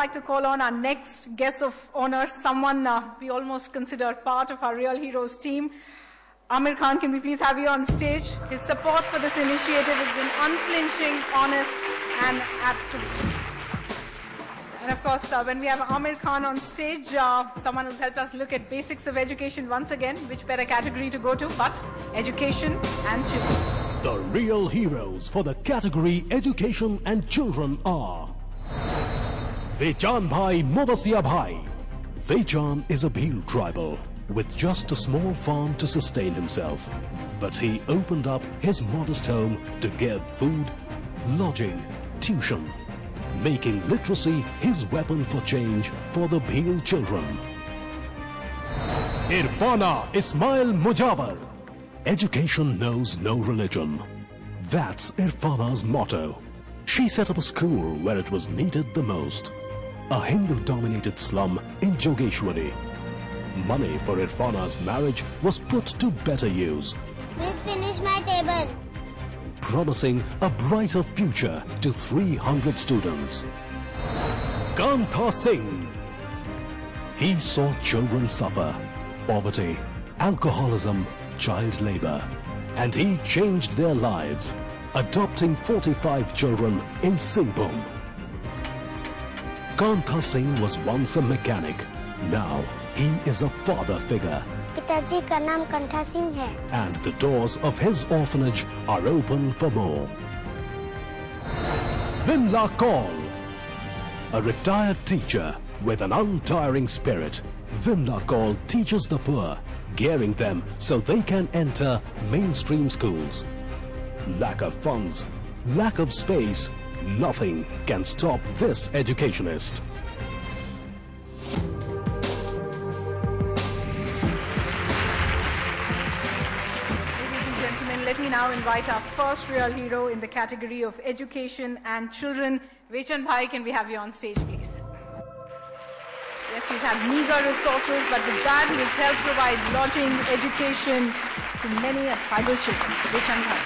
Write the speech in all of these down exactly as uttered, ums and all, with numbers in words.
like to call on our next guest of honor, someone uh, we almost consider part of our Real Heroes team. Amir Khan, can we please have you on stage? His support for this initiative has been unflinching, honest, and absolute. And of course, uh, when we have Amir Khan on stage, uh, someone who's helped us look at basics of education once again, which better category to go to, but education and children. The real heroes for the category education and children are Vechan Bhai Muvasia Bhai. Vechan is a Bhil tribal with just a small farm to sustain himself. But he opened up his modest home to give food, lodging, tuition, making literacy his weapon for change for the Bhil children. Irfana Ismail Mujawar. Education knows no religion. That's Irfana's motto. She set up a school where it was needed the most. A Hindu-dominated slum in Jogeshwari. Money for Irfana's marriage was put to better use. Please finish my table. Promising a brighter future to three hundred students. Kantha Singh. He saw children suffer, poverty, alcoholism, child labor, and he changed their lives, adopting forty-five children in Singhbhum. Kantha Singh was once a mechanic. Now he is a father figure. पिताजी का नाम कंठा सिंह है. And the doors of his orphanage are open for more. Vimla Kaul. A retired teacher with an untiring spirit, Vimla Kaul teaches the poor, gearing them so they can enter mainstream schools. Lack of funds, lack of space, nothing can stop this educationist. Let me now invite our first real hero in the category of education and children. Vechan Bhai, can we have you on stage, please? Yes, he's had meager resources, but with that, he has helped provide lodging, education to many a tribal children. Vechan Bhai.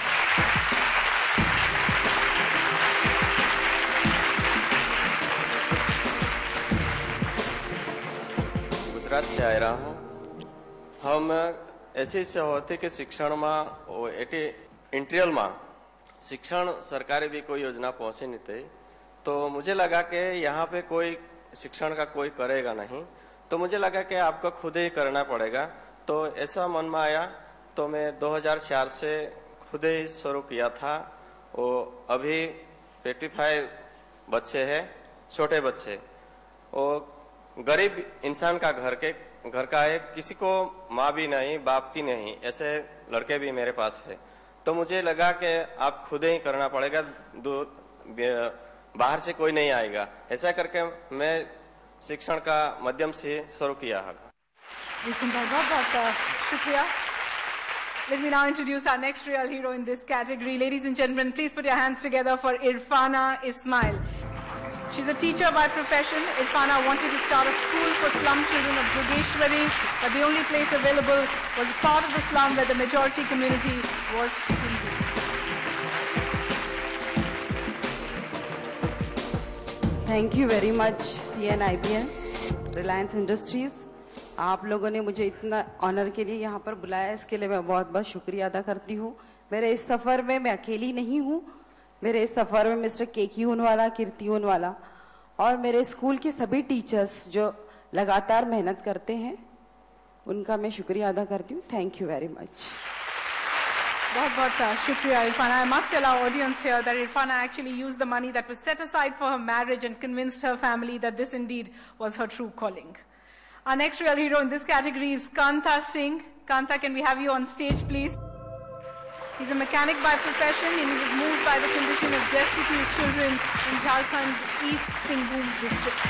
Gujarat से आ रहा हूँ. हम ऐसी से होती कि शिक्षण में एटी इंटीरियल में शिक्षण सरकारी भी कोई योजना पहुंची नहीं थी, तो मुझे लगा कि यहाँ पे कोई शिक्षण का कोई करेगा नहीं, तो मुझे लगा कि आपको खुद ही करना पड़ेगा. तो ऐसा मन में आया, तो मैं दो हज़ार चार से खुद ही शुरू किया था. वो अभी पचपन बच्चे हैं, छोटे बच्चे. वो गरीब इंसान का घर के घर का है, किसी को माँ भी नहीं, बाप की नहीं, ऐसे लड़के भी मेरे पास है. तो मुझे लगा कि आप खुद ही करना पड़ेगा, दूर बाहर से कोई नहीं आएगा. ऐसा करके मैं शिक्षण का माध्यम से शुरू किया है. Let me now introduce our next real hero in this category. Ladies and gentlemen, please put your hands together for Irfana Ismail. She's a teacher by profession. Irfana wanted to start a school for slum children of Jogeshwari, but the only place available was a part of the slum where the majority community was Hindu. Thank you very much, C N I B N, Reliance Industries. आप लोगों ने मुझे इतना honour के लिए यहाँ पर बुलाया, इसके लिए मैं बहुत बहुत शुक्रिया अदा करती हूँ. मेरे इस सफ़र में मैं अकेली नहीं हूँ. मेरे इस सफ़र में मिस्टर केकी उनवाला, कीर्ति उनवाला और मेरे स्कूल के सभी टीचर्स जो लगातार मेहनत करते हैं, उनका मैं शुक्रिया अदा करती हूँ. Thank you very much. बहुत बहुत शुक्रिया Irfana. I must tell our audience here that Irfana actually used the money that was set aside for her marriage and convinced her family that this indeed was her true calling. Our next real hero in this category is Kantha Singh. Kantha, can we have you on stage, please? He's a mechanic by profession and he was moved by the condition of destitute children in Jharkhand's East Singhbhum district.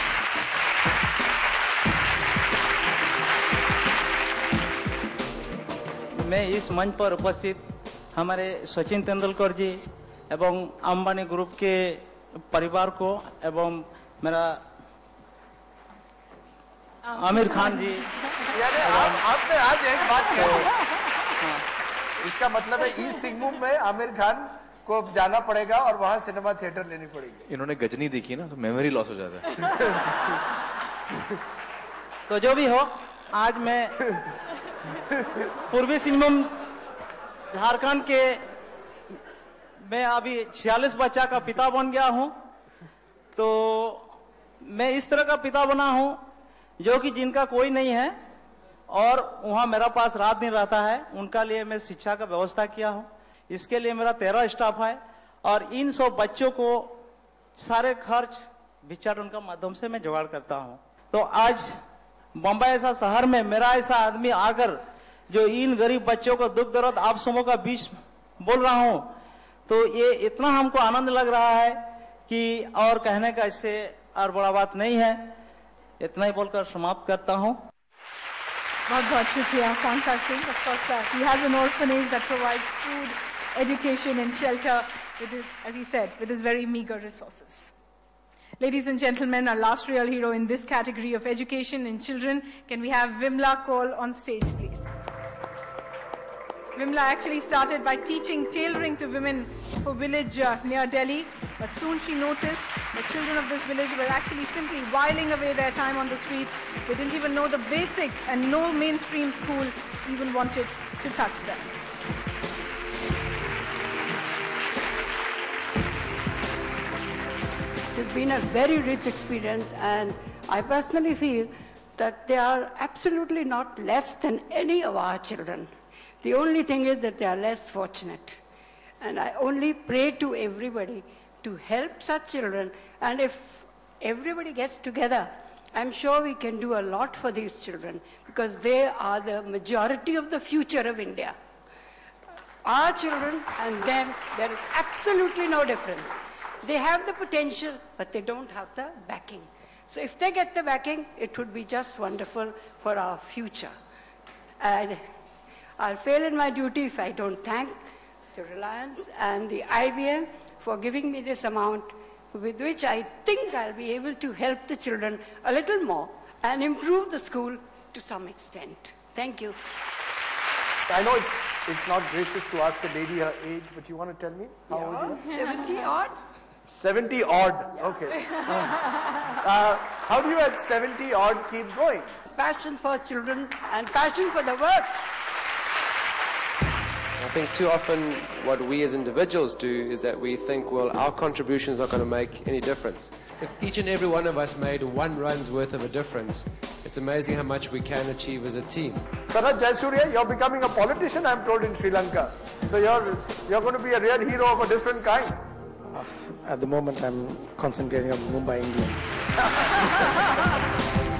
मैं इस मंच पर उपस्थित हमारे सचिन तेंदुलकर जी एवं Ambani group के परिवार को एवं मेरा आमिर खान जी. यानी आप, आपने आज एक बात कही. इसका मतलब है ईस्ट सिंहभूम में आमिर खान को जाना पड़ेगा और वहां सिनेमा थिएटर लेनी पड़ेगी। इन्होंने गजनी देखी ना, तो मेमोरी लॉस हो जाता है। तो जो भी हो, आज मैं पूर्वी सिंहभूम झारखंड के मैं अभी छियालीस बच्चा का पिता बन गया हूं। तो मैं इस तरह का पिता बना हूं जो कि जिनका कोई नहीं है और वहां मेरा पास रात दिन रहता है, उनका लिए मैं शिक्षा का व्यवस्था किया हूं। इसके लिए मेरा तेरह स्टाफ है और इन सौ बच्चों को सारे खर्च भिक्षाटन का माध्यम से मैं जुगाड़ करता हूं। तो आज बम्बई ऐसा शहर में मेरा ऐसा आदमी आकर जो इन गरीब बच्चों को दुख दर्द आप समूह का बीच बोल रहा हूं, तो ये इतना हमको आनंद लग रहा है कि और कहने का इससे और बड़ा बात नहीं है। इतना ही बोलकर समाप्त करता हूं। बहुत बहुत शुक्रिया Kanta Singh. Of course, uh, he has an orphanage that provides food, education and shelter, with his, as he said, with his very meager resources. Ladies and gentlemen, our last real hero in this category of education in children, can we have Vimla Kaul on stage, please? Vimla actually started by teaching tailoring to women of a village uh, near Delhi, but soon she noticed the children of this village were actually simply whiling away their time on the streets. They didn't even know the basics, and no mainstream school even wanted to touch them. It's been a very rich experience, and I personally feel that they are absolutely not less than any of our children. The only thing is that they are less fortunate. And I only pray to everybody to help such children, and if everybody gets together, I'm sure we can do a lot for these children, because they are the majority of the future of India. Our children and them, there is absolutely no difference. They have the potential, but they don't have the backing. So if they get the backing, it would be just wonderful for our future. And I'll fail in my duty if I don't thank the Reliance and the I B M for giving me this amount, with which I think I'll be able to help the children a little more and improve the school to some extent. Thank you. I know it's, it's not gracious to ask a lady her age, but you want to tell me how Yeah, old you are? seventy odd. seventy odd, okay. uh, how do you at seventy odd keep going? Passion for children and passion for the work. I think too often what we as individuals do is that we think, well, our contribution is not going to make any difference. If each and every one of us made one run's worth of a difference, it's amazing how much we can achieve as a team. Sarath Jayasuriya, you're becoming a politician, I'm told, in Sri Lanka. So you're, you're going to be a real hero of a different kind. Uh, at the moment, I'm concentrating on Mumbai Indians.